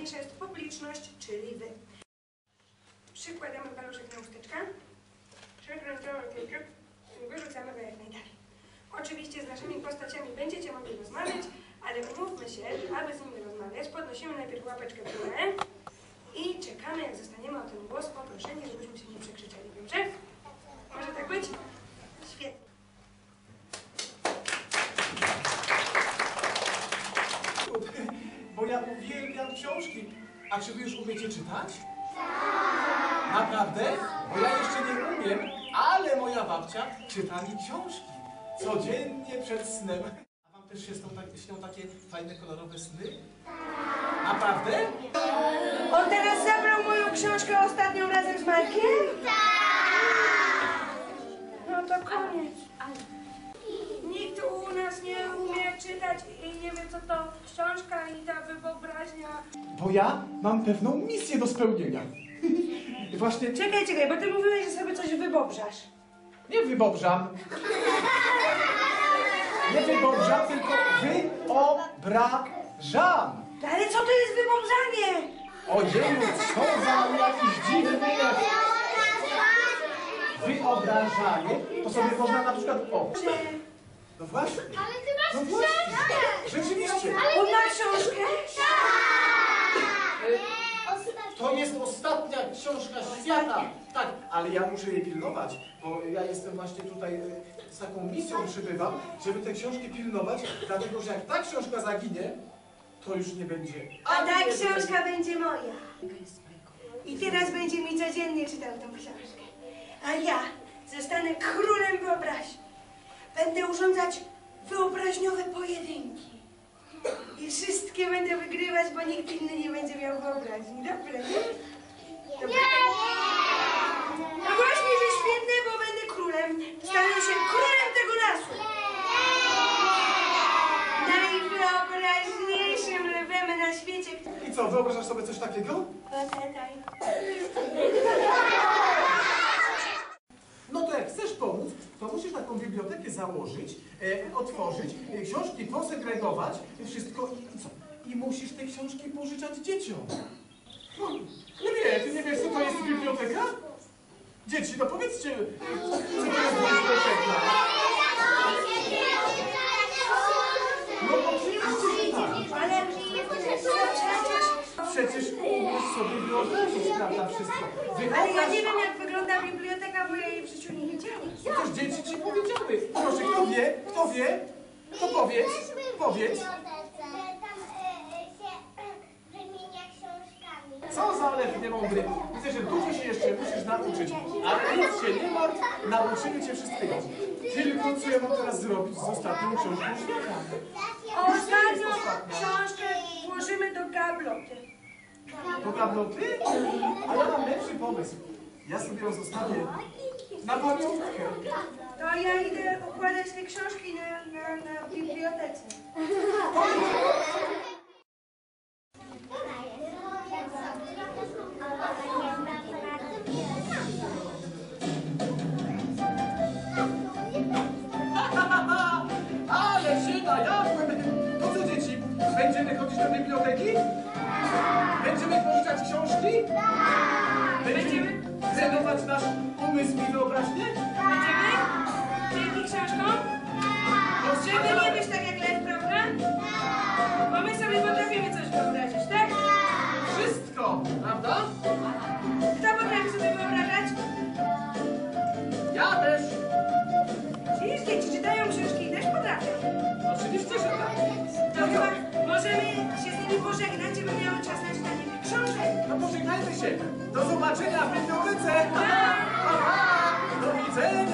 najważniejsza jest publiczność, czyli wy. Przykładamy paluszek na usteczkę, przekręcamy kluczyk i wyrzucamy go jak najdalej. Oczywiście z naszymi postaciami będziecie mogli rozmawiać, ale umówmy się, aby z nimi rozmawiać, podnosimy najpierw łapeczkę w górę i czekamy, jak zostaniemy o ten głos poproszeni, żebyśmy się nie przekrzyczeli, dobrze? Może tak być? Świetnie. Bo ja uwielbiam książki. A czy wy już umiecie czytać? Tak. Naprawdę? Bo ja jeszcze nie umiem, ale moja babcia czyta mi książki. Codziennie przed snem. A wam też się śnią takie fajne, kolorowe sny? Naprawdę? On teraz zabrał moją książkę ostatnią razem z Markiem? Tak! No to koniec. Nikt u nas nie umie czytać i nie wie, co to książka i ta wyobraźnia. Bo ja mam pewną misję do spełnienia. Właśnie... Czekaj, bo ty mówiłeś, że sobie coś wybobrzasz. Nie wybobrzam. Nie wybobrzam, tylko wyobrażam. Ale co to jest wybobrzanie? Ojeju, co za jakiś dziwny jest. Wyobrażanie, to sobie można na przykład... O, no właśnie. Ale ty masz No właśnie. książkę! Rzeczywiście. On ma książkę? To jest ostatnia książka świata. Tak, ale ja muszę jej pilnować, bo ja jestem właśnie tutaj z taką misją przybywam, żeby te książki pilnować, dlatego że jak ta książka zaginie, to już nie będzie. A ta książka będzie moja. I teraz będzie mi codziennie czytał tą książkę. A ja zostanę królem wyobraźni. Będę urządzać wyobraźniowe pojedynki. I wszystkie będę wygrywać, bo nikt inny nie będzie miał wyobraźni. Dobre, nie? Dobre. No właśnie, że świetne, bo będę królem. Stanę się królem tego lasu. Najwyobraźniejszym lwem na świecie. I co, wyobrażasz sobie coś takiego? Poczekaj. No to jak chcesz pomóc, to musisz taką bibliotekę założyć, otworzyć, książki posegregować, wszystko i co? I musisz te książki pożyczać dzieciom. No, nie, ty nie wiesz, co to jest biblioteka? Dzieci, no powiedzcie, co to jest biblioteka? No oczywiście, że tak. Ale Przecież umiesz sobie wyobrazić, prawda, wszystko. Ale ja nie wiem, jak wygląda biblioteka, bo ja jej w życiu nie widziałam. Przecież dzieci ci powiedziały. Proszę, kto wie, to powiedz, powiedz. Co za lew niemądry. Widzę, że dużo się jeszcze musisz nauczyć, ale nic się nie martw, nauczymy cię wszystkiego. Tylko co ja mam teraz zrobić z ostatnią książką świata? Ostatnią książkę włożymy do gabloty. Do gabloty? A ja mam lepszy pomysł. Ja sobie ją zostawię na pamiątkę. To ja idę układać te książki na bibliotece. Ale się najadłem! To co, dzieci? Będziemy chodzić do biblioteki? Będziemy pożyczać książki? Będziemy trenować nasz umysł i wyobraźnię? Będziemy? Dzięki książkom? Żeby nie być tak jak lew, prawda? Bo my sobie potrafimy coś wyobrazić, tak? Wszystko, prawda? Kto potrafi sobie wyobrażać? Ja też. Widzisz, dzieci czytają książki i też potrafią. Oczywiście, że tak. To chyba możemy się z nimi pożegnać, żeby miały czas na czytanie książek. No pożegnajmy się. Do zobaczenia w bibliotece. Pa, pa, pa. Do widzenia.